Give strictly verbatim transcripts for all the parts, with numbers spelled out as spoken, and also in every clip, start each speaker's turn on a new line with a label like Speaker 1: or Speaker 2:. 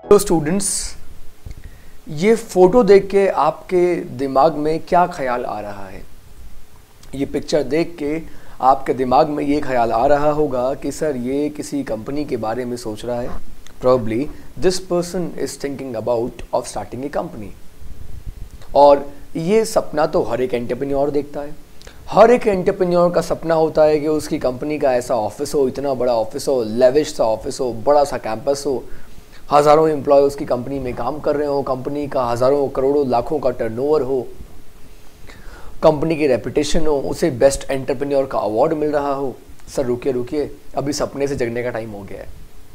Speaker 1: तो स्टूडेंट्स, ये फ़ोटो देख के आपके दिमाग में क्या ख्याल आ रहा है? ये पिक्चर देख के आपके दिमाग में ये ख्याल आ रहा होगा कि सर ये किसी कंपनी के बारे में सोच रहा है। Probably this person is thinking about of starting a company. और ये सपना तो हर एक एंटरप्रेन्योर देखता है। हर एक एंटरप्रेन्योर का सपना होता है कि उसकी कंपनी का ऐसा ऑफिस हो, इतना बड़ा ऑफिस हो, लेविश सा ऑफिस हो, बड़ा सा कैंपस हो, हज़ारों एम्प्लॉय उसकी कंपनी में काम कर रहे हो, कंपनी का हज़ारों करोड़ों लाखों का टर्नओवर हो, कंपनी की रेपुटेशन हो, उसे बेस्ट एंटरप्रेन्योर का अवार्ड मिल रहा हो। सर रुकिए रुकिए, अभी सपने से जगने का टाइम हो गया है।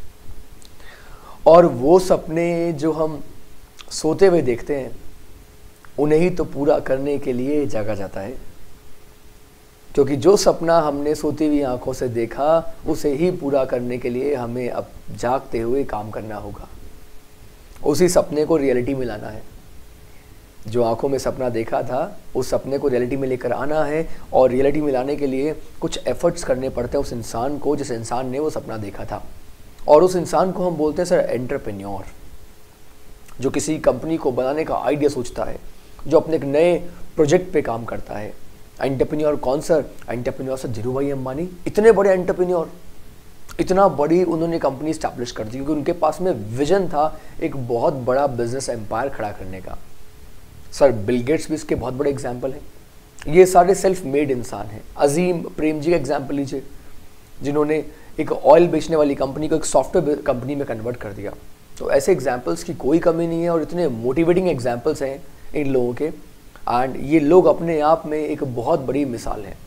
Speaker 1: और वो सपने जो हम सोते हुए देखते हैं उन्हें ही तो पूरा करने के लिए जागा जाता है, क्योंकि जो सपना हमने सोती हुई आंखों से देखा उसे ही पूरा करने के लिए हमें अब जागते हुए काम करना होगा। उसी सपने को रियलिटी में लाना है। जो आंखों में सपना देखा था उस सपने को रियलिटी में लेकर आना है, और रियलिटी में लाने के लिए कुछ एफर्ट्स करने पड़ते हैं उस इंसान को जिस इंसान ने वो सपना देखा था। और उस इंसान को हम बोलते हैं सर एंटरप्रेन्योर, जो किसी कंपनी को बनाने का आइडिया सोचता है, जो अपने एक नए प्रोजेक्ट पे काम करता है। एंटरप्रेन्योर कौन सर? एंटरप्रेन्योर सर धीरू भाई अंबानी। इतने बड़े एंटरप्रेन्योर, इतना बड़ी उन्होंने कंपनी स्टैब्लिश कर दी क्योंकि उनके पास में विजन था एक बहुत बड़ा बिजनेस एम्पायर खड़ा करने का। सर बिल गेट्स भी इसके बहुत बड़े एग्जाम्पल हैं। ये सारे सेल्फ मेड इंसान हैं। अजीम प्रेम जी का एग्जाम्पल लीजिए, जिन्होंने एक ऑयल बेचने वाली कंपनी को एक सॉफ्टवेयर कंपनी में कन्वर्ट कर दिया। तो ऐसे एग्जाम्पल्स की कोई कमी नहीं है, और इतने मोटिवेटिंग एग्जाम्पल्स हैं इन लोगों के। एंड ये लोग अपने आप में एक बहुत बड़ी मिसाल है।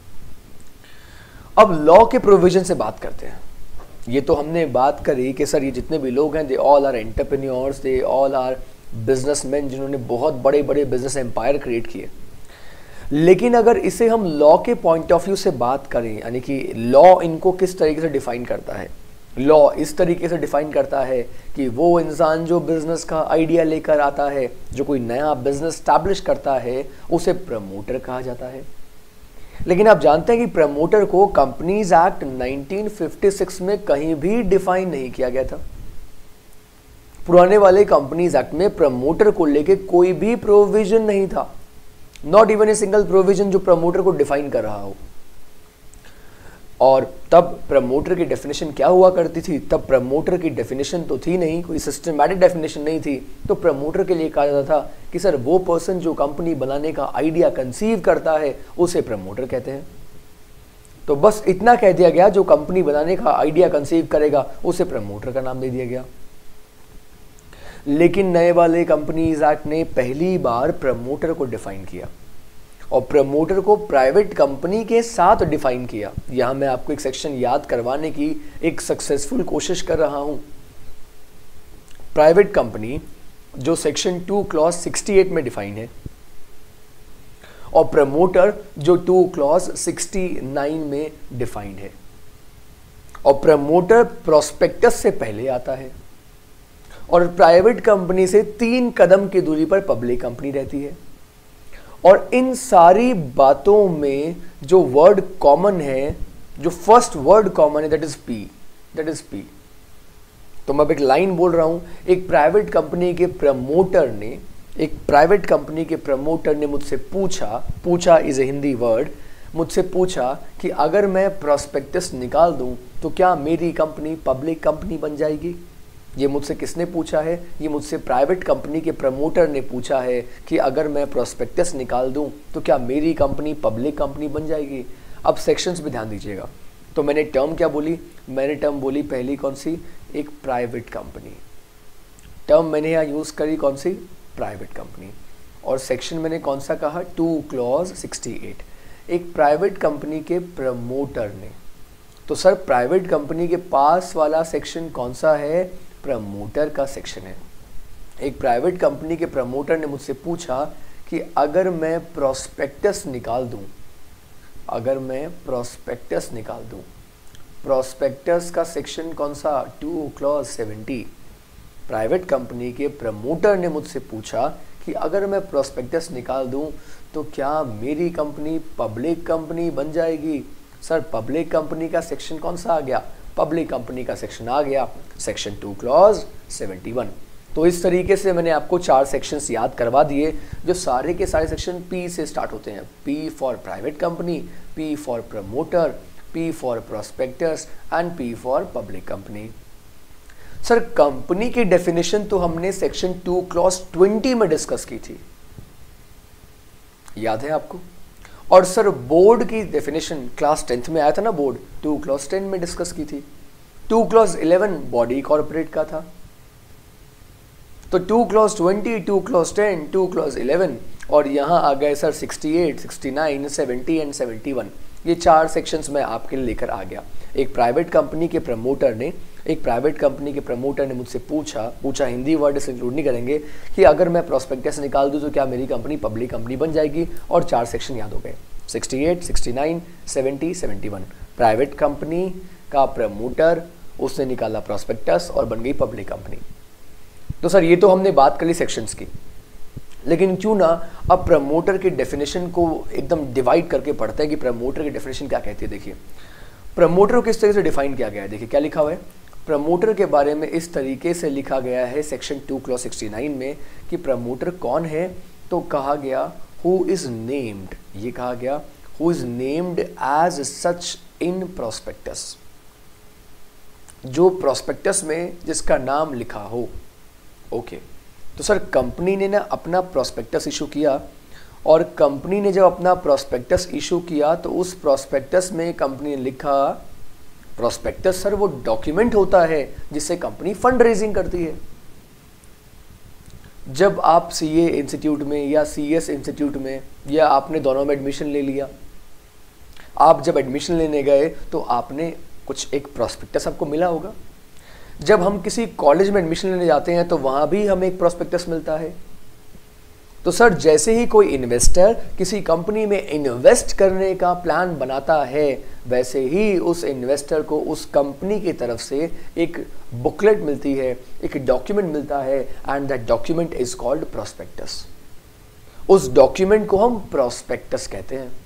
Speaker 1: अब लॉ के प्रोविजन से बात करते हैं। ये तो हमने बात करी कि सर ये जितने भी लोग हैं they all are entrepreneurs, they all are businessmen, जिन्होंने बहुत बड़े बड़े बिजनेस एम्पायर क्रिएट किए। लेकिन अगर इसे हम लॉ के पॉइंट ऑफ व्यू से बात करें, यानी कि लॉ इनको किस तरीके से डिफाइन करता है, लॉ इस तरीके से डिफाइन करता है कि वो इंसान जो बिजनेस का आइडिया लेकर आता है, जो कोई नया बिजनेस स्टैब्लिश करता है, उसे प्रमोटर कहा जाता है। लेकिन आप जानते हैं कि प्रमोटर को companies act nineteen fifty six में कहीं भी डिफाइन नहीं किया गया था। पुराने वाले कंपनीज एक्ट में प्रमोटर को लेके कोई भी प्रोविजन नहीं था, not even a single provision जो प्रमोटर को डिफाइन कर रहा हो। और तब प्रमोटर की डेफिनेशन क्या हुआ करती थी? तब प्रमोटर की डेफिनेशन तो थी नहीं, कोई सिस्टमैटिक डेफिनेशन नहीं थी। तो प्रमोटर के लिए कहा जाता था कि सर वो पर्सन जो कंपनी बनाने का आइडिया कंसीव करता है उसे प्रमोटर कहते हैं। तो बस इतना कह दिया गया, जो कंपनी बनाने का आइडिया कंसीव करेगा उसे प्रमोटर का नाम दे दिया गया। लेकिन नए वाले कंपनीज एक्ट ने पहली बार प्रमोटर को डिफाइन किया, और प्रमोटर को प्राइवेट कंपनी के साथ डिफाइन किया। यहां मैं आपको एक सेक्शन याद करवाने की एक सक्सेसफुल कोशिश कर रहा हूं। प्राइवेट कंपनी जो section two clause sixty eight में डिफाइन है, और प्रमोटर जो टू क्लॉज सिक्सटी नाइन में डिफाइंड है। और प्रमोटर प्रोस्पेक्टस से पहले आता है, और प्राइवेट कंपनी से तीन कदम की दूरी पर पब्लिक कंपनी रहती है। और इन सारी बातों में जो वर्ड कॉमन है, जो फर्स्ट वर्ड कॉमन है, that is P, that is P. तो मैं अब एक लाइन बोल रहा हूं। एक प्राइवेट कंपनी के प्रमोटर ने एक प्राइवेट कंपनी के प्रमोटर ने मुझसे पूछा पूछा इज ए हिंदी वर्ड, मुझसे पूछा कि अगर मैं प्रोस्पेक्टस निकाल दूं तो क्या मेरी कंपनी पब्लिक कंपनी बन जाएगी? ये मुझसे किसने पूछा है? ये मुझसे प्राइवेट कंपनी के प्रमोटर ने पूछा है कि अगर मैं प्रोस्पेक्टस निकाल दूं तो क्या मेरी कंपनी पब्लिक कंपनी बन जाएगी? अब सेक्शंस पे ध्यान दीजिएगा। तो मैंने टर्म क्या बोली? मैंने टर्म बोली पहली कौन सी? एक प्राइवेट कंपनी। टर्म मैंने यहाँ यूज़ करी कौन सी? Private company. और सेक्शन मैंने कौन सा कहा? Two clause sixty eight. एक प्राइवेट कंपनी के प्रमोटर ने। तो सर प्राइवेट कंपनी के पास वाला सेक्शन कौन सा है? प्रमोटर का सेक्शन है। एक प्राइवेट कंपनी के प्रमोटर ने मुझसे पूछा कि अगर मैं प्रोस्पेक्टस निकाल दूं, अगर मैं प्रोस्पेक्टस निकाल दूं, प्रोस्पेक्टस का सेक्शन कौन सा? Two clause seventy. Private company के प्रमोटर ने मुझसे पूछा कि अगर मैं प्रोस्पेक्टस निकाल दूं तो क्या मेरी कंपनी पब्लिक कंपनी बन जाएगी? सर पब्लिक कंपनी का सेक्शन कौन सा आ गया? पब्लिक कंपनी का सेक्शन आ गया, section two clause seventy one. तो इस तरीके से मैंने आपको चार सेक्शंस याद करवा दिए, जो सारे के सारे सेक्शन पी से स्टार्ट होते हैं। P for private company, P for promoter, P for prospectus and P for public company. Sir company की डेफिनेशन तो हमने सेक्शन टू क्लॉज ट्वेंटी में डिस्कस की थी, याद है आपको? और सर बोर्ड की डेफिनेशन क्लास टेंथ में आया था ना, बोर्ड टू क्लॉज टेन में डिस्कस की थी। Two clause eleven body corporate का था, तो two clause twenty, two clause ten, to clause eleven, और यहां आ गए sir sixty eight, sixty nine, seventy and seventy one. ये चार सेक्शंस मैं आपके लिए लेकर आ गया। एक प्राइवेट कंपनी के प्रमोटर ने एक प्राइवेट कंपनी के प्रमोटर ने मुझसे पूछा पूछा हिंदी वर्ड से इंक्लूड नहीं करेंगे, कि अगर मैं प्रोस्पेक्टस निकाल दूं तो क्या मेरी कंपनी पब्लिक कंपनी बन जाएगी? और चार सेक्शन याद हो गए, sixty eight, sixty nine, seventy, seventy one. Private company का प्रमोटर, उसने निकाला प्रोस्पेक्टस और बन गई पब्लिक कंपनी। तो सर ये तो हमने बात कर ली सेक्शंस की, लेकिन क्यों ना अब प्रमोटर की डेफिनेशन को एकदम डिवाइड करके पढ़ते हैं कि प्रमोटर की डेफिनेशन क्या कहती है। देखिए प्रमोटर को किस तरह से डिफाइन किया गया है, देखिए क्या लिखा हुआ है प्रमोटर के बारे में। इस तरीके से लिखा गया है section two clause sixty nine में कि प्रमोटर कौन है, तो कहा गया हु इज नेम्ड, ये कहा गया who is named as such in prospectus, जो प्रोस्पेक्टस में जिसका नाम लिखा हो। ओके, तो सर कंपनी ने ना अपना प्रोस्पेक्टस इशू किया, और कंपनी ने जब अपना प्रोस्पेक्टस इशू किया तो उस प्रोस्पेक्टस में कंपनी ने लिखा, प्रोस्पेक्टस सर वो डॉक्यूमेंट होता है जिससे कंपनी फंड रेजिंग करती है। जब आप सीए इंस्टीट्यूट में या सीएस इंस्टीट्यूट में, या आपने दोनों में एडमिशन ले लिया, आप जब एडमिशन लेने गए तो आपने कुछ एक प्रोस्पेक्टस आपको मिला होगा। जब हम किसी कॉलेज में एडमिशन लेने जाते हैं तो वहां भी हमें एक प्रोस्पेक्टस मिलता है। तो सर जैसे ही कोई इन्वेस्टर किसी कंपनी में इन्वेस्ट करने का प्लान बनाता है, वैसे ही उस इन्वेस्टर को उस कंपनी की तरफ से एक बुकलेट मिलती है, एक डॉक्यूमेंट मिलता है, and that document is called prospectus. उस डॉक्यूमेंट को हम प्रोस्पेक्टस कहते हैं।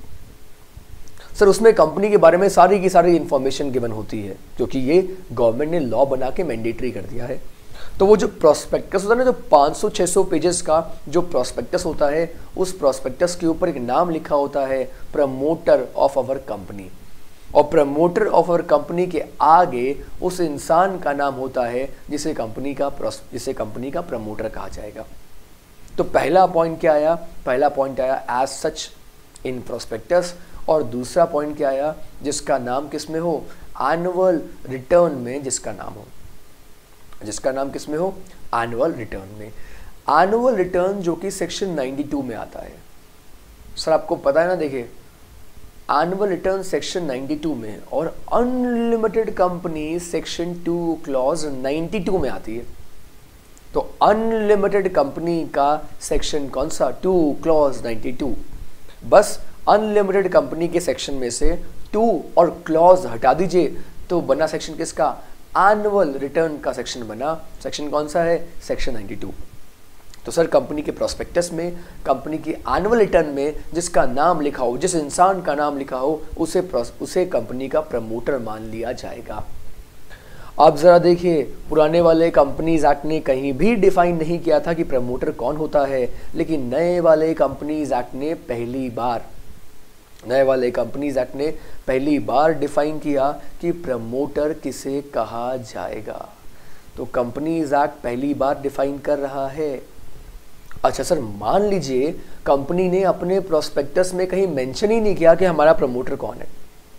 Speaker 1: सर उसमें कंपनी के बारे में सारी की सारी इंफॉर्मेशन गिवन होती है, क्योंकि ये गवर्नमेंट ने लॉ बना के मैंडेटरी कर दिया है। तो वो जो प्रोस्पेक्टस होता है ना, जो पाँच सौ छह सौ पेजेस का जो प्रोस्पेक्टस होता है, उस प्रोस्पेक्टस के ऊपर एक नाम लिखा होता है, प्रमोटर ऑफ अवर कंपनी। और प्रमोटर ऑफ अवर कंपनी के आगे उस इंसान का नाम होता है जिसे कंपनी का जिसे कंपनी का प्रमोटर कहा जाएगा। तो पहला पॉइंट क्या आया? पहला पॉइंट आया एज सच इन प्रोस्पेक्टस, और दूसरा पॉइंट क्या आया? जिसका नाम किस में हो? एनुअल रिटर्न में जिसका नाम हो, जिसका नाम किस में हो? एनुअल रिटर्न में। एनुअल रिटर्न जो कि सेक्शन नाइंटी टू में आता है। सर आपको पता है ना, देखिए annual return section ninety two में, और unlimited company section two clause ninety two में आती है। तो अनलिमिटेड कंपनी का सेक्शन कौन सा? Two clause ninety two. बस अनलिमिटेड कंपनी के सेक्शन में से टू और क्लॉज हटा दीजिए तो बना सेक्शन किसका? एनुअल रिटर्न का सेक्शन बना। सेक्शन कौन सा है? Section ninety two. तो सर कंपनी के प्रोस्पेक्टस में, कंपनी की एनुअल रिटर्न में जिसका नाम लिखा हो, जिस इंसान का नाम लिखा हो, उसे उसे कंपनी का प्रमोटर मान लिया जाएगा। आप जरा देखिए, पुराने वाले कंपनीज एक्ट ने कहीं भी डिफाइन नहीं किया था कि प्रमोटर कौन होता है, लेकिन नए वाले कंपनीज एक्ट ने पहली बार नए वाले कंपनीज एक्ट ने पहली बार डिफाइन किया कि प्रमोटर किसे कहा जाएगा। तो कंपनीज एक्ट पहली बार डिफाइन कर रहा है। अच्छा सर, मान लीजिए कंपनी ने अपने प्रोस्पेक्टस में कहीं मेंशन ही नहीं किया कि हमारा प्रमोटर कौन है।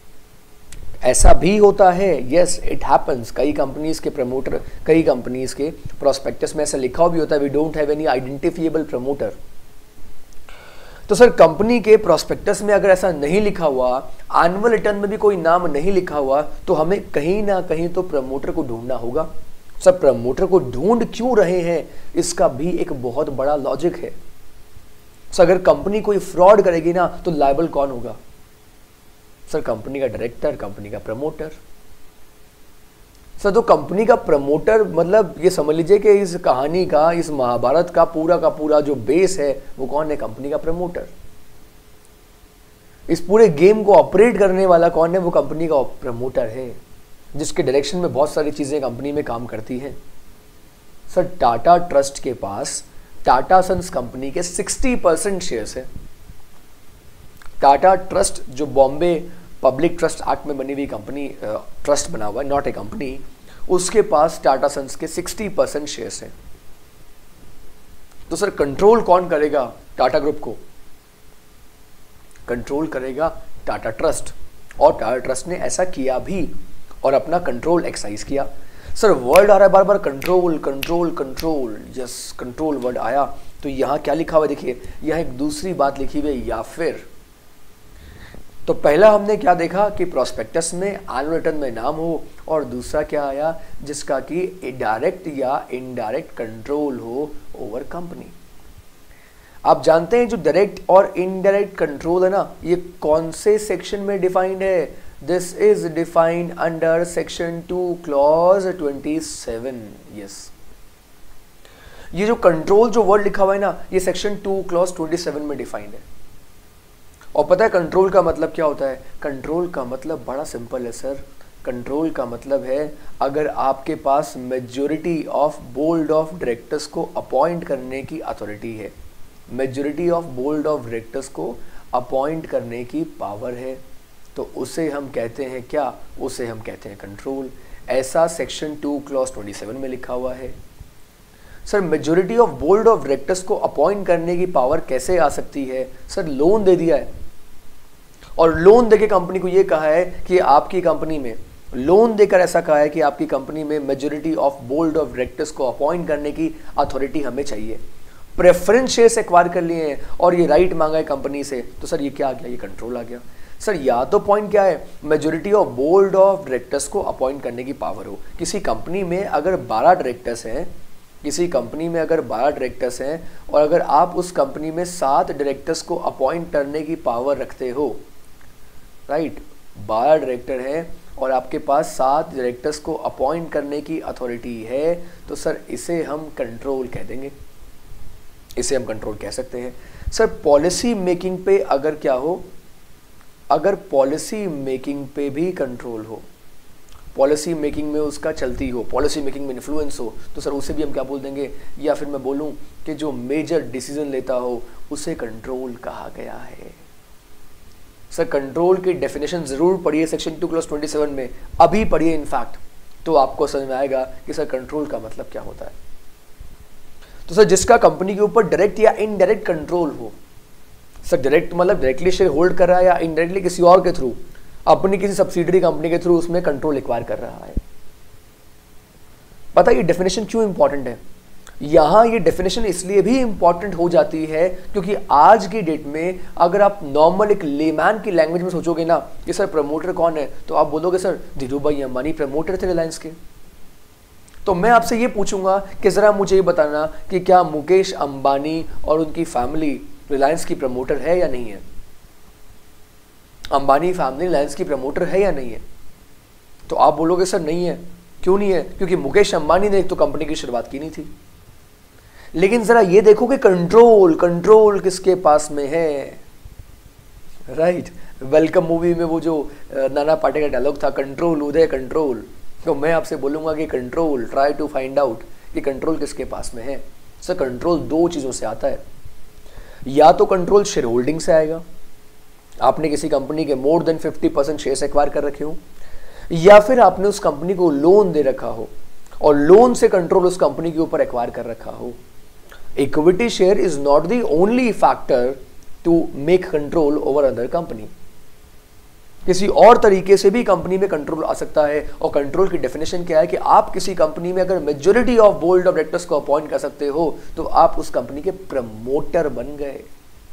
Speaker 1: ऐसा भी होता है, यस इट हैपन्स। कई कंपनीज के प्रमोटर, कई कंपनीज के प्रोस्पेक्टस में ऐसा लिखा भी होता है, we don't have any identifiable promoter. तो सर कंपनी के प्रोस्पेक्टस में अगर ऐसा नहीं लिखा हुआ, एनुअल रिटर्न में भी कोई नाम नहीं लिखा हुआ, तो हमें कहीं ना कहीं तो प्रमोटर को ढूंढना होगा। सर प्रमोटर को ढूंढ क्यों रहे हैं, इसका भी एक बहुत बड़ा लॉजिक है। सर अगर कंपनी कोई फ्रॉड करेगी ना तो लायबल कौन होगा? सर कंपनी का डायरेक्टर, कंपनी का प्रमोटर। सर तो कंपनी का प्रमोटर मतलब ये समझ लीजिए कि इस कहानी का, इस महाभारत का पूरा का पूरा जो बेस है वो कौन है? कंपनी का प्रमोटर। इस पूरे गेम को ऑपरेट करने वाला कौन है? वो कंपनी का प्रमोटर है। जिसके डायरेक्शन में बहुत सारी चीज़ें कंपनी में काम करती हैं। सर टाटा ट्रस्ट के पास टाटा सन्स कंपनी के साठ परसेंट शेयर्स है। टाटा ट्रस्ट जो बॉम्बे पब्लिक ट्रस्ट एक्ट में बनी हुई कंपनी, ट्रस्ट बना हुआ है, नॉट ए कंपनी, उसके पास टाटा सन्स के साठ परसेंट शेयर्स हैं। तो सर कंट्रोल कौन करेगा टाटा ग्रुप को? कंट्रोल करेगा टाटा ट्रस्ट, और टाटा ट्रस्ट ने ऐसा किया भी और अपना कंट्रोल एक्सरसाइज किया। सर वर्ड आ रहा है बार बार, control control control, yes control word आया, तो यहां क्या लिखा हुआ है देखिए, यहां एक दूसरी बात लिखी हुई है, या फिर। तो पहला हमने क्या देखा कि प्रोस्पेक्टस में एनुअल रिटर्न में नाम हो, और दूसरा क्या आया जिसका कि डायरेक्ट या इनडायरेक्ट कंट्रोल हो ओवर कंपनी। आप जानते हैं जो डायरेक्ट और इनडायरेक्ट कंट्रोल है ना, ये कौन से सेक्शन में डिफाइंड है? This is defined under section two clause twenty seven. Yes, ये जो कंट्रोल जो वर्ड लिखा हुआ है ना, ये section two clause twenty seven में डिफाइंड है। और पता है कंट्रोल का मतलब क्या होता है? कंट्रोल का मतलब बड़ा सिंपल है सर। कंट्रोल का मतलब है अगर आपके पास majority of board of directors को अपॉइंट करने की अथॉरिटी है, majority of board of directors को अपॉइंट करने की पावर है, तो उसे हम कहते हैं क्या? उसे हम कहते हैं कंट्रोल। ऐसा section two clause twenty seven में लिखा हुआ है। Sir majority of board of directors को अपॉइंट करने की पावर कैसे आ सकती है? सर लोन दे दिया है, और लोन देके कंपनी को ये कहा है कि आपकी कंपनी में, लोन देकर ऐसा कहा है कि आपकी कंपनी में majority of board of directors को अपॉइंट करने की अथॉरिटी हमें चाहिए। प्रेफरेंस शेयर्स एक्वायर कर लिए हैं और ये राइट मांगा है कंपनी से, तो सर ये क्या आ गया? ये कंट्रोल आ गया। सर या तो पॉइंट क्या है? Majority of board of directors को अपॉइंट करने की पावर हो। किसी कंपनी में अगर बारह डायरेक्टर्स हैं, किसी कंपनी में अगर बारह डायरेक्टर्स हैं, और अगर आप उस कंपनी में सात डायरेक्टर्स को अपॉइंट करने की पावर रखते हो, राइट, बारह डायरेक्टर हैं और आपके पास सात डायरेक्टर्स को अपॉइंट करने की अथॉरिटी है, तो सर इसे हम कंट्रोल कह देंगे, इसे हम कंट्रोल कह सकते हैं। सर पॉलिसी मेकिंग पे अगर क्या हो, अगर पॉलिसी मेकिंग पे भी कंट्रोल हो, पॉलिसी मेकिंग में उसका चलती हो, पॉलिसी मेकिंग में इन्फ्लुएंस हो, तो सर उसे भी हम क्या बोल देंगे? या फिर मैं बोलूं कि जो मेजर डिसीजन लेता हो उसे कंट्रोल कहा गया है। सर कंट्रोल की डेफिनेशन जरूर पढ़िए section two clause twenty seven में, अभी पढ़िए इनफैक्ट, तो आपको समझ में आएगा कि सर कंट्रोल का मतलब क्या होता है। तो सर जिसका कंपनी के ऊपर डायरेक्ट या इनडायरेक्ट कंट्रोल हो, सर डायरेक्ट मतलब डायरेक्टली शेयर होल्ड कर रहा है, या इनडायरेक्टली किसी और के थ्रू, अपनी किसी सब्सिडरी कंपनी के थ्रू उसमें कंट्रोल एक्वायर कर रहा है। पता है ये डेफिनेशन क्यों इंपॉर्टेंट है? यहां ये डेफिनेशन इसलिए भी इंपॉर्टेंट हो जाती है क्योंकि आज की डेट में अगर आप नॉर्मल एक लेमैन की लैंग्वेज में सोचोगे ना कि सर प्रमोटर कौन है, तो आप बोलोगे सर धीरू भाई अंबानी प्रमोटर थे रिलायंस के। तो मैं आपसे ये पूछूंगा कि जरा मुझे ये बताना कि क्या मुकेश अंबानी और उनकी फैमिली रिलायंस की प्रमोटर है या नहीं है? अंबानी फैमिली रिलायंस की प्रमोटर है या नहीं है? तो आप बोलोगे सर नहीं है। क्यों नहीं है? क्योंकि मुकेश अंबानी ने एक तो कंपनी की शुरुआत की नहीं थी। लेकिन जरा ये देखो कि कंट्रोल कंट्रोल किसके पास में है, राइट। वेलकम मूवी में वो जो नाना पाटेकर का डायलॉग था, कंट्रोल उदय कंट्रोल, तो मैं आपसे बोलूंगा कि control, try to find out कि कंट्रोल किसके पास में है। सर कंट्रोल दो चीजों से आता है, या तो कंट्रोल शेयर होल्डिंग से आएगा, आपने किसी कंपनी के more than fifty percent share acquire कर रखे हो, या फिर आपने उस कंपनी को लोन दे रखा हो और लोन से कंट्रोल उस कंपनी के ऊपर एक्वायर कर रखा हो। Equity share is not the only factor to make control over other company. किसी और तरीके से भी कंपनी में कंट्रोल आ सकता है, और कंट्रोल की डेफिनेशन क्या है कि आप किसी कंपनी में अगर majority of board of directors को अपॉइंट कर सकते हो तो आप उस कंपनी के प्रमोटर बन गए।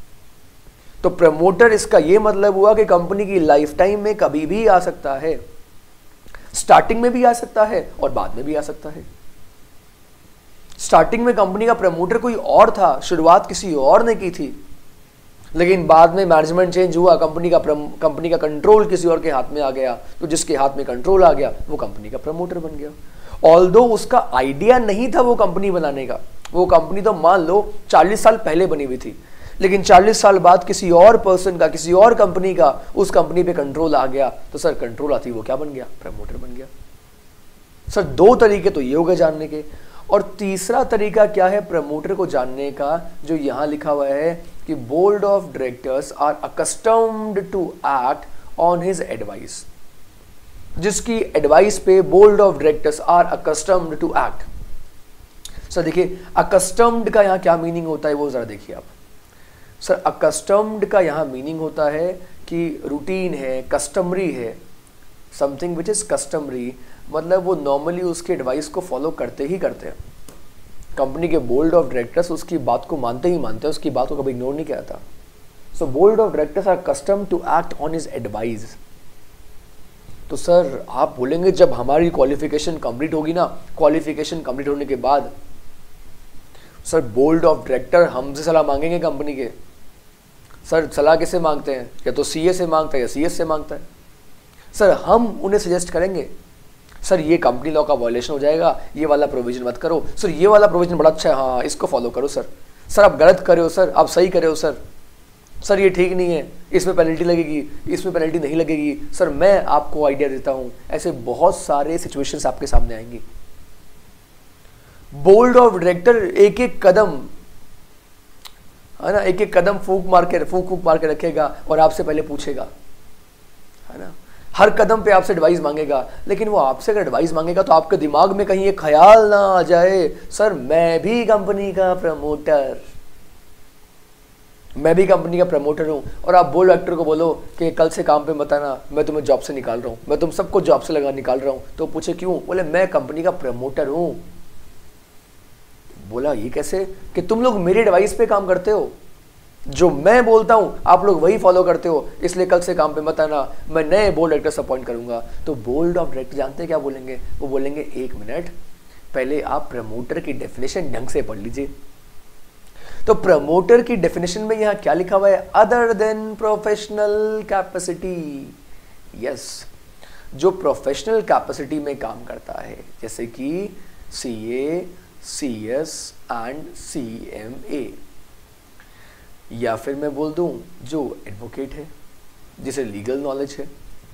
Speaker 1: तो प्रमोटर इसका यह मतलब हुआ कि कंपनी की लाइफ टाइम में कभी भी आ सकता है, स्टार्टिंग में भी आ सकता है और बाद में भी आ सकता है। स्टार्टिंग में कंपनी का प्रमोटर कोई और था, शुरुआत किसी और ने की थी, लेकिन बाद में मैनेजमेंट चेंज हुआ, कंपनी का कंपनी का कंट्रोल किसी और के हाथ में आ गया, तो जिसके हाथ में कंट्रोल आ गया वो कंपनी का प्रमोटर बन गया। ऑल्दो उसका आइडिया नहीं था वो कंपनी बनाने का, वो कंपनी तो मान लो चालीस साल पहले बनी हुई थी, लेकिन चालीस साल बाद किसी और पर्सन का, किसी और कंपनी का उस कंपनी पे कंट्रोल आ गया, तो सर कंट्रोल आती वो क्या बन गया? प्रमोटर बन गया। सर दो तरीके तो ये हो गए जानने के, और तीसरा तरीका क्या है प्रमोटर को जानने का, जो यहां लिखा हुआ है कि board of directors are accustomed to act on his advice, जिसकी एडवाइस पे board of directors are accustomed to act. Sir देखिए अकस्टम्ड का यहां क्या मीनिंग होता है वो जरा देखिए आप। सर अकस्टम्ड का यहां मीनिंग होता है कि रूटीन है, कस्टमरी है, समथिंग विच इज कस्टमरी, मतलब वो नॉर्मली उसके एडवाइस को फॉलो करते ही करते हैं। कंपनी के बोर्ड ऑफ डायरेक्टर्स उसकी बात को मानते ही मानते हैं, उसकी बात को कभी इग्नोर नहीं किया था। So board of directors are custom to act on his advice. तो सर आप बोलेंगे जब हमारी क्वालिफिकेशन कंप्लीट होगी ना, क्वालिफिकेशन कंप्लीट होने के बाद सर बोर्ड ऑफ डायरेक्टर हमसे सलाह मांगेंगे कंपनी के। सर सलाह किससे मांगते हैं, या तो सीए से मांगता है या सीएस से मांगता है। सर हम उन्हें सजेस्ट करेंगे सर ये कंपनी लॉ का वायलेशन हो जाएगा, ये वाला प्रोविजन मत करो, सर ये वाला प्रोविजन बड़ा अच्छा है, हाँ इसको फॉलो करो सर, सर आप गलत कर रहे हो, सर आप सही कर रहे हो, सर सर ये ठीक नहीं है, इसमें पेनल्टी लगेगी, इसमें पेनल्टी नहीं लगेगी, सर मैं आपको आइडिया देता हूं। ऐसे बहुत सारे सिचुएशंस आपके सामने आएंगी। बोर्ड ऑफ डायरेक्टर एक एक कदम है ना, एक एक कदम फूक मार के फूक फूक मार के रखेगा और आपसे पहले पूछेगा, है ना, हर कदम पे आपसे एडवाइस मांगेगा। लेकिन वो आपसे अगर एडवाइस मांगेगा तो आपके दिमाग में कहीं ये ख्याल ना आ जाए सर मैं भी कंपनी का प्रमोटर मैं भी कंपनी का प्रमोटर हूं, और आप बोर्ड डायरेक्टर को बोलो कि कल से काम पे मत आना, मैं तुम्हें जॉब से निकाल रहा हूं, मैं तुम सबको जॉब से लगा निकाल रहा हूं। तो पूछे क्यों, बोले मैं कंपनी का प्रमोटर हूं। बोला ये कैसे कि तुम लोग मेरी एडवाइस पे काम करते हो, जो मैं बोलता हूं आप लोग वही फॉलो करते हो, इसलिए कल से काम पे मत आना, मैं नए बोर्ड डायरेक्टर्स अपॉइंट करूंगा। तो बोर्ड ऑफ डायरेक्टर जानते हैं क्या बोलेंगे, वो बोलेंगे एक मिनट पहले आप प्रमोटर की डेफिनेशन ढंग से पढ़ लीजिए। तो प्रमोटर की डेफिनेशन में यहां क्या लिखा हुआ है, other than professional capacity. Yes, जो प्रोफेशनल कैपेसिटी में काम करता है, जैसे कि सीए, सीएस एंड सीएमए, या फिर मैं बोल दूं जो एडवोकेट है, जिसे लीगल नॉलेज है।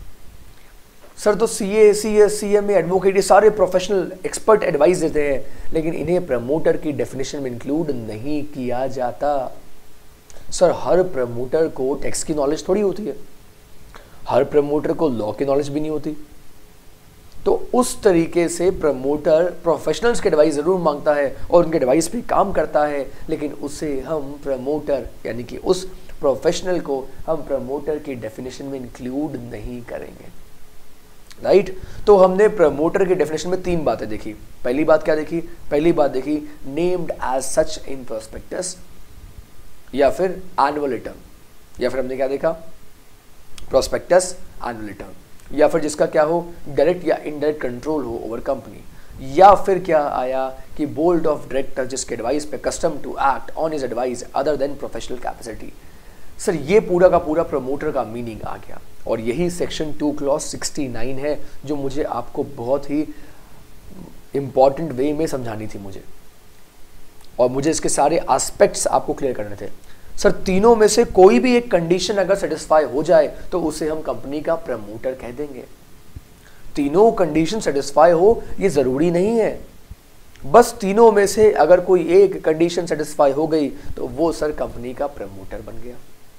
Speaker 1: सर तो सीए, सीएस, सीएमए, एडवोकेट ये सारे प्रोफेशनल एक्सपर्ट एडवाइस देते हैं, लेकिन इन्हें प्रमोटर की डेफिनेशन में इंक्लूड नहीं किया जाता। सर हर प्रमोटर को टैक्स की नॉलेज थोड़ी होती है, हर प्रमोटर को लॉ की नॉलेज भी नहीं होती। तो उस तरीके से प्रमोटर प्रोफेशनल्स की एडवाइस जरूर मांगता है और उनके एडवाइस पे काम करता है, लेकिन उसे हम प्रमोटर यानी कि उस प्रोफेशनल को हम प्रमोटर की डेफिनेशन में इंक्लूड नहीं करेंगे। Right right? तो हमने प्रमोटर की डेफिनेशन में तीन बातें देखी। पहली बात क्या देखी, पहली बात देखी named as such in prospectus, या फिर एनुअल रिटर्न, या फिर हमने क्या देखा प्रोस्पेक्टस, एनुअल रिटर्न, या फिर जिसका क्या हो डायरेक्ट या इनडायरेक्ट कंट्रोल हो ओवर कंपनी, या फिर क्या आया कि बोर्ड ऑफ डायरेक्टर जिसके एडवाइस पे custom to act on his advice other than professional capacity. Sir ये पूरा का पूरा प्रमोटर का मीनिंग आ गया, और यही section two clause sixty nine है जो मुझे आपको बहुत ही इंपॉर्टेंट वे में समझानी थी मुझे, और मुझे इसके सारे एस्पेक्ट्स आपको क्लियर करने थे। सर तीनों में से कोई भी एक कंडीशन अगर सेटिस्फाई हो जाए तो उसे हम कंपनी का प्रमोटर कह देंगे। तीनों कंडीशन सेटिस्फाई हो ये जरूरी नहीं है, बस तीनों में से अगर कोई एक कंडीशन सेटिस्फाई हो गई तो वो सर कंपनी का प्रमोटर बन गया।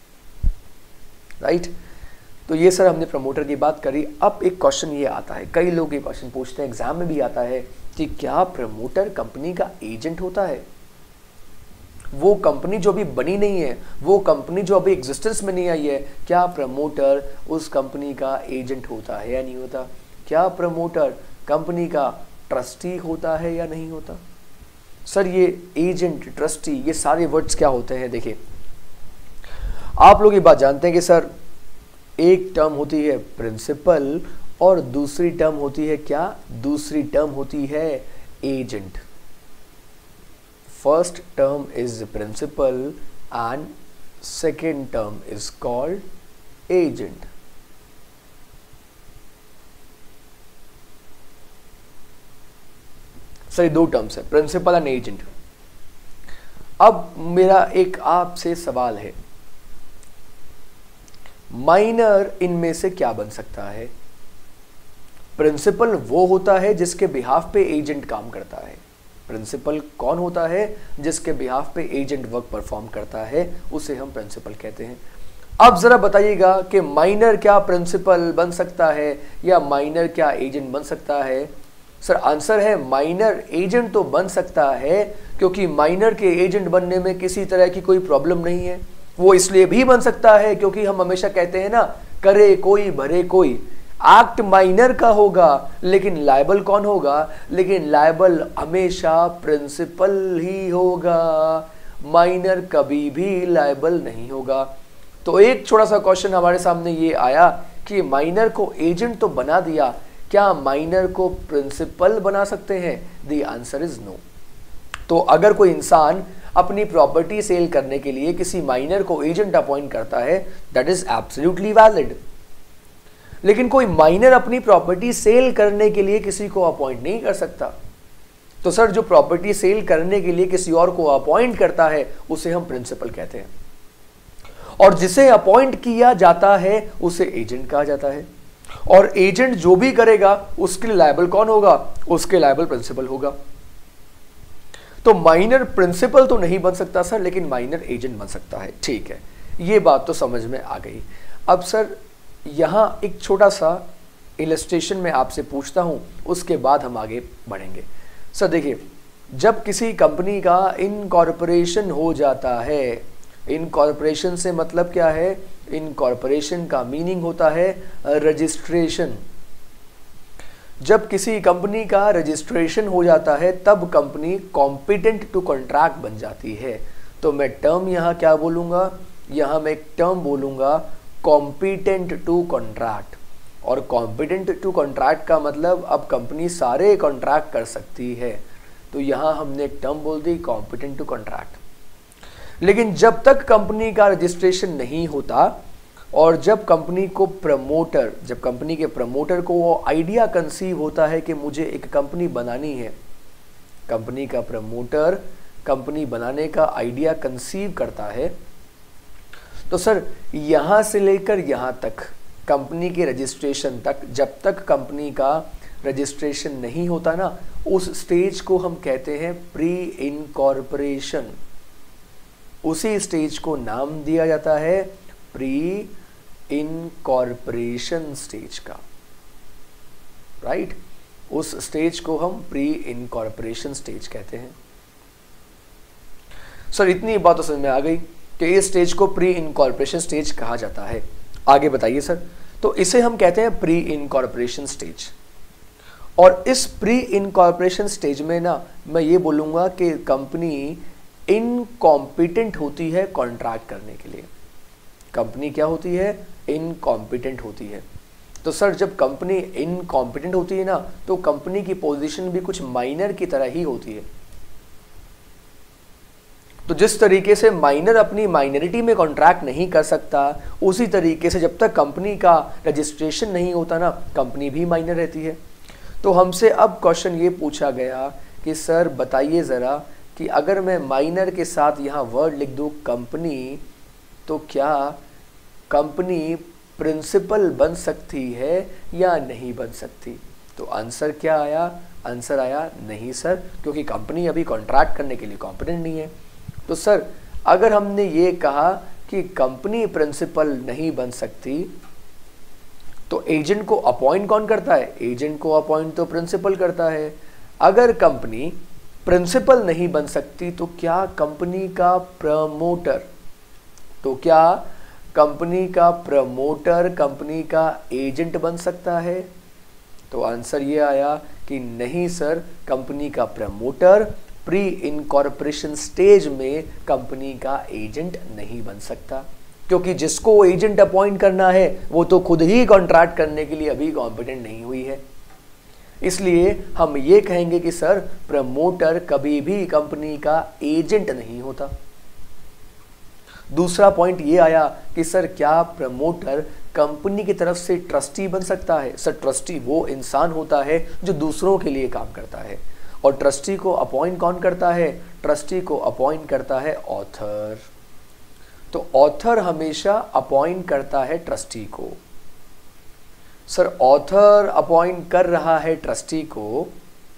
Speaker 1: Right right? तो ये सर हमने प्रमोटर की बात करी। अब एक क्वेश्चन ये आता है, कई लोग ये क्वेश्चन पूछते हैं, एग्जाम में भी आता है कि क्या प्रमोटर कंपनी का एजेंट होता है? वो कंपनी जो अभी बनी नहीं है, वो कंपनी जो अभी एग्जिस्टेंस में नहीं आई है, क्या प्रमोटर उस कंपनी का एजेंट होता है या नहीं होता? क्या प्रमोटर कंपनी का ट्रस्टी होता है या नहीं होता? सर ये एजेंट, ट्रस्टी, ये सारे वर्ड्स क्या होते हैं? देखिए आप लोग ये बात जानते हैं कि सर एक टर्म होती है प्रिंसिपल और दूसरी टर्म होती है क्या? दूसरी टर्म होती है agent. First term is principal and second term is called agent. Sir दो टर्म्स है, प्रिंसिपल एंड एजेंट। अब मेरा एक आपसे सवाल है, माइनर इनमें से क्या बन सकता है? प्रिंसिपल वो होता है जिसके बिहाफ पे एजेंट काम करता है। प्रिंसिपल कौन होता है? जिसके बिहाफ पे एजेंट वर्क परफॉर्म करता है, उसे हम प्रिंसिपल कहते हैं। अब जरा बताइएगा कि माइनर क्या प्रिंसिपल बन सकता है या माइनर क्या एजेंट बन सकता है? सर आंसर है माइनर एजेंट तो बन सकता है, क्योंकि माइनर के एजेंट बनने में किसी तरह की कोई प्रॉब्लम नहीं है। वो इसलिए भी बन सकता है क्योंकि हम हमेशा कहते हैं ना, करे कोई भरे कोई। एक्ट माइनर का होगा लेकिन लायबल कौन होगा? लेकिन लायबल हमेशा प्रिंसिपल ही होगा, माइनर कभी भी लायबल नहीं होगा। तो एक छोटा सा क्वेश्चन हमारे सामने ये आया कि माइनर को एजेंट तो बना दिया, क्या माइनर को प्रिंसिपल बना सकते हैं? The answer is no. तो अगर कोई इंसान अपनी प्रॉपर्टी सेल करने के लिए किसी माइनर को एजेंट अपॉइंट करता है, दैट इज एब्सोल्युटली वैलिड। लेकिन कोई माइनर अपनी प्रॉपर्टी सेल करने के लिए किसी को अपॉइंट नहीं कर सकता। तो सर जो प्रॉपर्टी सेल करने के लिए किसी और को अपॉइंट करता है उसे हम प्रिंसिपल कहते हैं, और जिसे अपॉइंट किया जाता है उसे एजेंट कहा जाता है। और एजेंट जो भी करेगा उसके लिए लायबल कौन होगा? उसके लायबल प्रिंसिपल होगा। तो माइनर प्रिंसिपल तो नहीं बन सकता सर, लेकिन माइनर एजेंट बन सकता है। ठीक है, ये बात तो समझ में आ गई। अब सर यहां एक छोटा सा इलस्ट्रेशन में आपसे पूछता हूं, उसके बाद हम आगे बढ़ेंगे। सर देखिए, जब किसी कंपनी का इनकॉर्पोरेशन हो जाता है, इनकॉर्पोरेशन से मतलब क्या है? इनकॉर्पोरेशन का मीनिंग होता है रजिस्ट्रेशन। जब किसी कंपनी का रजिस्ट्रेशन हो जाता है तब कंपनी कॉम्पिटेंट टू कॉन्ट्रैक्ट बन जाती है। तो मैं टर्म यहाँ क्या बोलूँगा? यहाँ मैं एक टर्म बोलूँगा कॉम्पिटेंट टू कॉन्ट्रैक्ट। और कॉम्पिटेंट टू कॉन्ट्रैक्ट का मतलब अब कंपनी सारे कॉन्ट्रैक्ट कर सकती है, तो यहाँ हमने एक टर्म बोल दी कॉम्पिटेंट टू कॉन्ट्रैक्ट। लेकिन जब तक कंपनी का रजिस्ट्रेशन नहीं होता और जब कंपनी को प्रमोटर जब कंपनी के प्रमोटर को वो आइडिया कंसीव होता है कि मुझे एक कंपनी बनानी है, कंपनी का प्रमोटर कंपनी बनाने का आइडिया कंसीव करता है, तो सर यहां से लेकर यहां तक कंपनी के रजिस्ट्रेशन तक, जब तक कंपनी का रजिस्ट्रेशन नहीं होता ना, उस स्टेज को हम कहते हैं प्री इनकॉर्पोरेशन। उसी स्टेज को नाम दिया जाता है प्री इनकॉर्पोरेशन स्टेज का, राइट। उस स्टेज को हम प्री इनकॉर्पोरेशन स्टेज कहते हैं। सर इतनी बात तो समझ में आ गई कि इस स्टेज को प्री इनकॉर्पोरेशन स्टेज कहा जाता है। आगे बताइए सर। तो इसे हम कहते हैं प्री इनकॉर्पोरेशन स्टेज। और इस प्री इनकॉर्पोरेशन स्टेज में ना मैं ये बोलूँगा कि कंपनी इनकॉम्पिटेंट होती है कॉन्ट्रैक्ट करने के लिए। कंपनी क्या होती है? इनकॉम्पिटेंट होती है। तो सर जब कंपनी इनकॉम्पिटेंट होती है ना, तो कंपनी की पोजीशन भी कुछ माइनर की तरह ही होती है। तो जिस तरीके से माइनर अपनी माइनरिटी में कॉन्ट्रैक्ट नहीं कर सकता, उसी तरीके से जब तक कंपनी का रजिस्ट्रेशन नहीं होता ना, कंपनी भी माइनर रहती है। तो हमसे अब क्वेश्चन ये पूछा गया कि सर बताइए ज़रा कि अगर मैं माइनर के साथ यहाँ वर्ड लिख दूँ कंपनी, तो क्या कंपनी प्रिंसिपल बन सकती है या नहीं बन सकती? तो आंसर क्या आया? आंसर आया नहीं सर, क्योंकि कंपनी अभी कॉन्ट्रैक्ट करने के लिए कॉम्पिटेंट नहीं है। तो सर अगर हमने ये कहा कि कंपनी प्रिंसिपल नहीं बन सकती, तो एजेंट को अपॉइंट कौन करता है? एजेंट को अपॉइंट तो प्रिंसिपल करता है। अगर कंपनी प्रिंसिपल नहीं बन सकती, तो क्या कंपनी का प्रमोटर तो क्या कंपनी का प्रमोटर कंपनी का एजेंट बन सकता है? तो आंसर ये आया कि नहीं सर, कंपनी का प्रमोटर प्री इनकॉर्पोरेशन स्टेज में कंपनी का एजेंट नहीं बन सकता, क्योंकि जिसको एजेंट अपॉइंट करना है वो तो खुद ही कॉन्ट्रैक्ट करने के लिए अभी कॉम्पिटेंट नहीं हुई है। इसलिए हम ये कहेंगे कि सर प्रमोटर कभी भी कंपनी का एजेंट नहीं होता। दूसरा पॉइंट ये आया कि सर क्या प्रमोटर कंपनी की तरफ से ट्रस्टी बन सकता है? सर ट्रस्टी वो इंसान होता है जो दूसरों के लिए काम करता है, और ट्रस्टी को अपॉइंट कौन करता है? ट्रस्टी को अपॉइंट करता है ऑथर। तो ऑथर हमेशा अपॉइंट करता है ट्रस्टी को। सर ऑथर अपॉइंट कर रहा है ट्रस्टी को,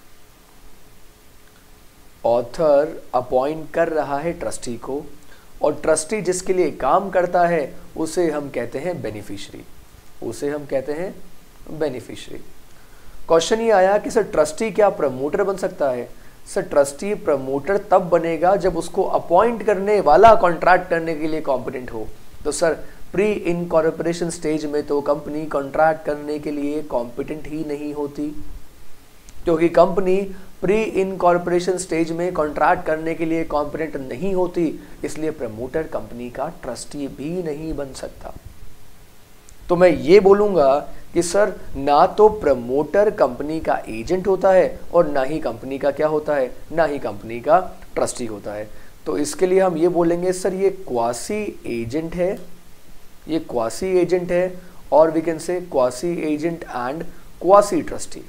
Speaker 1: ऑथर अपॉइंट कर रहा है ट्रस्टी को, और ट्रस्टी जिसके लिए काम करता है उसे हम कहते हैं बेनिफिशियरी, उसे हम कहते हैं बेनिफिशियरी। क्वेश्चन ये आया कि सर ट्रस्टी क्या प्रमोटर बन सकता है? सर ट्रस्टी प्रमोटर तब बनेगा जब उसको अपॉइंट करने वाला कॉन्ट्रैक्ट करने के लिए कॉम्पिटेंट हो। तो सर प्री इनकॉर्पोरेशन स्टेज में तो कंपनी कॉन्ट्रैक्ट करने के लिए कॉम्पिटेंट ही नहीं होती, क्योंकि कंपनी प्री इनकॉर्पोरेशन स्टेज में कॉन्ट्रैक्ट करने के लिए कॉम्पिटेंट नहीं होती, इसलिए प्रमोटर कंपनी का ट्रस्टी भी नहीं बन सकता। तो मैं ये बोलूंगा कि सर ना तो प्रमोटर कंपनी का एजेंट होता है और ना ही कंपनी का क्या होता है, ना ही कंपनी का ट्रस्टी होता है। तो इसके लिए हम ये बोलेंगे सर ये क्वासी एजेंट है, ये क्वासी एजेंट है, और we can say quasi agent and quasi trustee.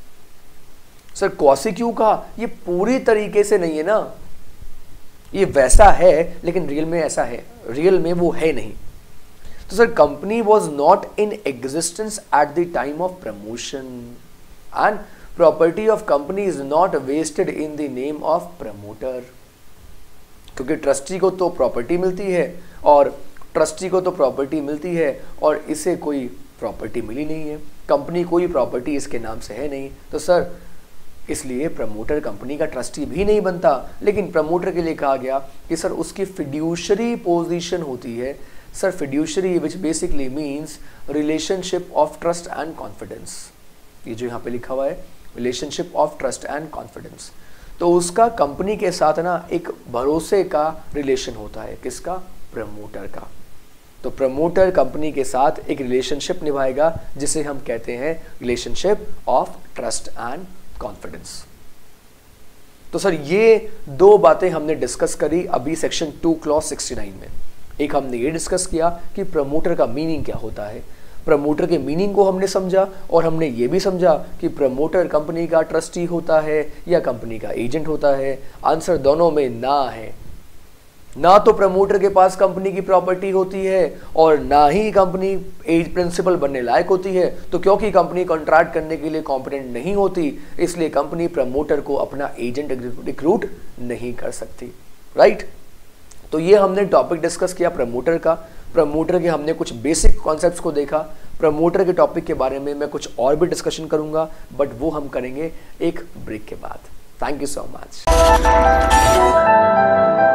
Speaker 1: Sir quasi क्यों कहा? ये पूरी तरीके से नहीं है ना, ये वैसा है लेकिन रियल में ऐसा है, रियल में वो है नहीं। तो sir company was not in existence at the time of promotion and property of company is not vested in the name of promoter, क्योंकि ट्रस्टी को तो प्रॉपर्टी मिलती है और ट्रस्टी को तो प्रॉपर्टी मिलती है और इसे कोई प्रॉपर्टी मिली नहीं है, कंपनी कोई प्रॉपर्टी इसके नाम से है नहीं। तो सर इसलिए प्रमोटर कंपनी का ट्रस्टी भी नहीं बनता, लेकिन प्रमोटर के लिए कहा गया कि सर उसकी फिड्यूशरी पोजीशन होती है। Sir fiduciary which basically means relationship of trust and confidence, ये जो यहाँ पे लिखा हुआ है relationship of trust and confidence, तो उसका कंपनी के साथ ना एक भरोसे का रिलेशन होता है, किसका? प्रमोटर का। तो प्रमोटर कंपनी के साथ एक रिलेशनशिप निभाएगा जिसे हम कहते हैं relationship of trust and confidence. तो सर ये दो बातें हमने डिस्कस करी अभी section two clause sixty nine में। एक हमने ये डिस्कस किया कि प्रमोटर का मीनिंग क्या होता है, प्रमोटर के मीनिंग को हमने समझा, और हमने ये भी समझा कि प्रमोटर कंपनी का ट्रस्टी होता है या कंपनी का एजेंट होता है। आंसर दोनों में ना है, ना तो प्रमोटर के पास कंपनी की प्रॉपर्टी होती है और ना ही कंपनी एज प्रिंसिपल बनने लायक होती है। तो क्योंकि कंपनी कॉन्ट्रैक्ट करने के लिए कॉम्पिटेंट नहीं होती, इसलिए कंपनी प्रमोटर को अपना एजेंट रिक्रूट नहीं कर सकती, राइट। तो ये हमने टॉपिक डिस्कस किया प्रमोटर का, प्रमोटर के हमने कुछ बेसिक कॉन्सेप्ट्स को देखा। प्रमोटर के टॉपिक के बारे में मैं कुछ और भी डिस्कशन करूंगा, बट वो हम करेंगे एक ब्रेक के बाद। Thank you so much.